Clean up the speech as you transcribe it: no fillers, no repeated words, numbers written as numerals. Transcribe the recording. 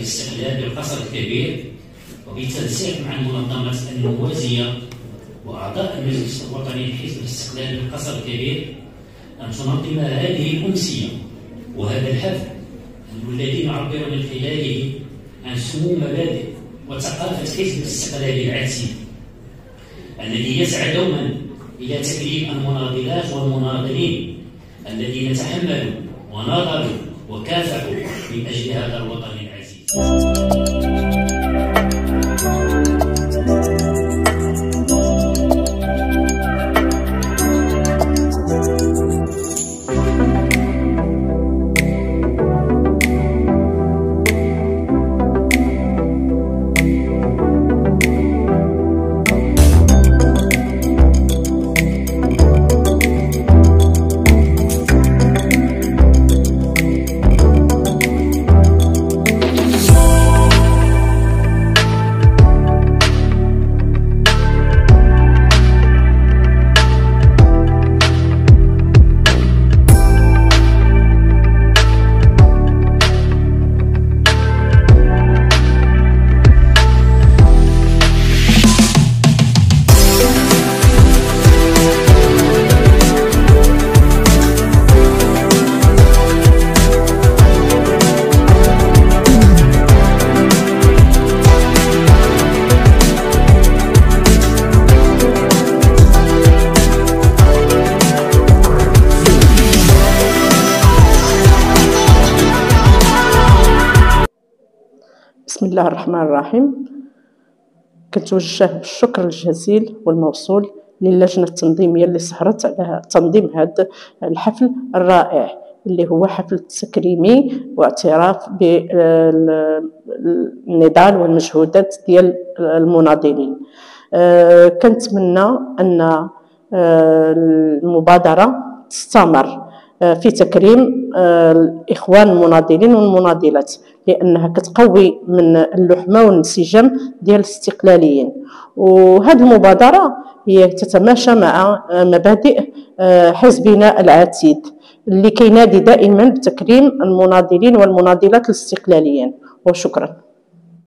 الاستقلال بالقصر الكبير وبالتنسيق مع المنظمات الموازية وأعضاء المجلس الوطني لحزب الاستقلال بالقصر الكبير أن تنظم هذه الأمسية وهذا الحفل الذي نعبر من خلاله عن سمو مبادئ وثقافة حزب الاستقلال العتيد الذي يسعى دوما إلى تكريم المناضلات والمناضلين الذين تحملوا وناضلوا وكافحوا من أجل هذا الوطن العزيز. بسم الله الرحمن الرحيم. كنتوجه بالشكر الجزيل والموصول للجنة التنظيمية اللي سهرت على تنظيم هذا الحفل الرائع اللي هو حفل تكريمي واعتراف بالنضال والمجهودات ديال المناضلين. كنتمنى أن المبادرة تستمر في تكريم الإخوان المناضلين والمناضلات، لأنها كتقوي من اللحمة والانسجام ديال الاستقلاليين. وهذه المبادرة هي تتماشى مع مبادئ حزبنا العتيد اللي كينادي دائما بتكريم المناضلين والمناضلات الاستقلاليين. وشكرا.